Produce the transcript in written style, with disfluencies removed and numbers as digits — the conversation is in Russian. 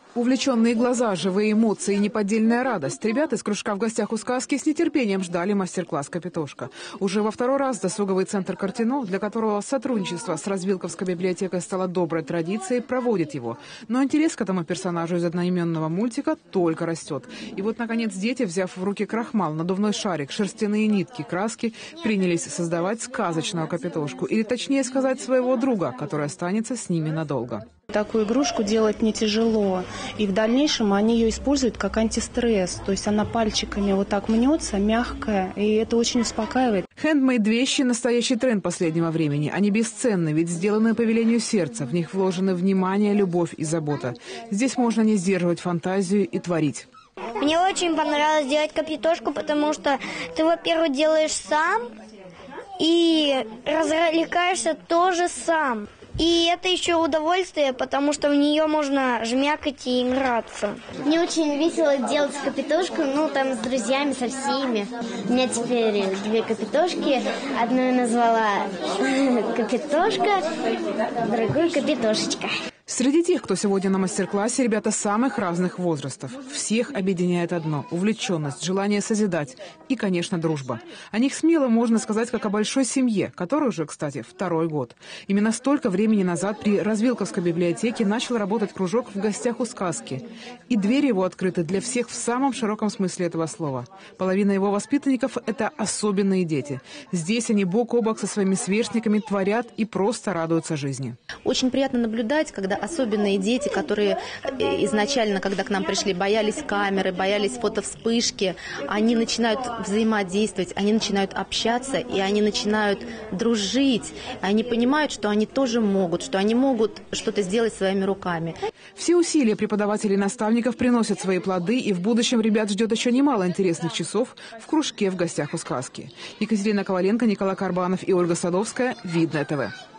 Увлеченные глаза, живые эмоции и неподдельная радость. Ребята из кружка «В гостях у сказки» с нетерпением ждали мастер-класс «Капитошка». Уже во второй раз досуговый центр «Картино», для которого сотрудничество с Развилковской библиотекой стало доброй традицией, проводит его. Но интерес к этому персонажу из одноименного мультика только растет. И вот, наконец, дети, взяв в руки крахмал, надувной шарик, шерстяные нитки, краски, принялись создавать сказочную «Капитошку». Или, точнее сказать, своего друга, который останется с ними надолго. Такую игрушку делать не тяжело, и в дальнейшем они ее используют как антистресс, то есть она пальчиками вот так мнется, мягкая, и это очень успокаивает. Хендмейд-вещи – настоящий тренд последнего времени. Они бесценны, ведь сделаны по велению сердца, в них вложены внимание, любовь и забота. Здесь можно не сдерживать фантазию и творить. Мне очень понравилось делать Капитошку, потому что ты, во-первых, делаешь сам и развлекаешься тоже сам. И это еще удовольствие, потому что в нее можно жмякать и играться. Мне очень весело делать Капитошку, там с друзьями, со всеми. У меня теперь 2 Капитошки. Одну я назвала Капитошка, другую Капитошечка. Среди тех, кто сегодня на мастер-классе, ребята самых разных возрастов. Всех объединяет одно – увлеченность, желание созидать и, конечно, дружба. О них смело можно сказать, как о большой семье, которой уже, кстати, второй год. Именно столько времени назад при Развилковской библиотеке начал работать кружок «В гостях у сказки». И двери его открыты для всех в самом широком смысле этого слова. Половина его воспитанников – это особенные дети. Здесь они бок о бок со своими сверстниками творят и просто радуются жизни. Очень приятно наблюдать, когда особенные дети, которые изначально, когда к нам пришли, боялись камеры, боялись фотовспышки, они начинают взаимодействовать, они начинают общаться, и они начинают дружить. Они понимают, что они тоже могут, что они могут что-то сделать своими руками. Все усилия преподавателей и наставников приносят свои плоды, и в будущем ребят ждет еще немало интересных часов в кружке «В гостях у сказки». Екатерина Коваленко, Николай Карбанов и Ольга Садовская. Видное ТВ.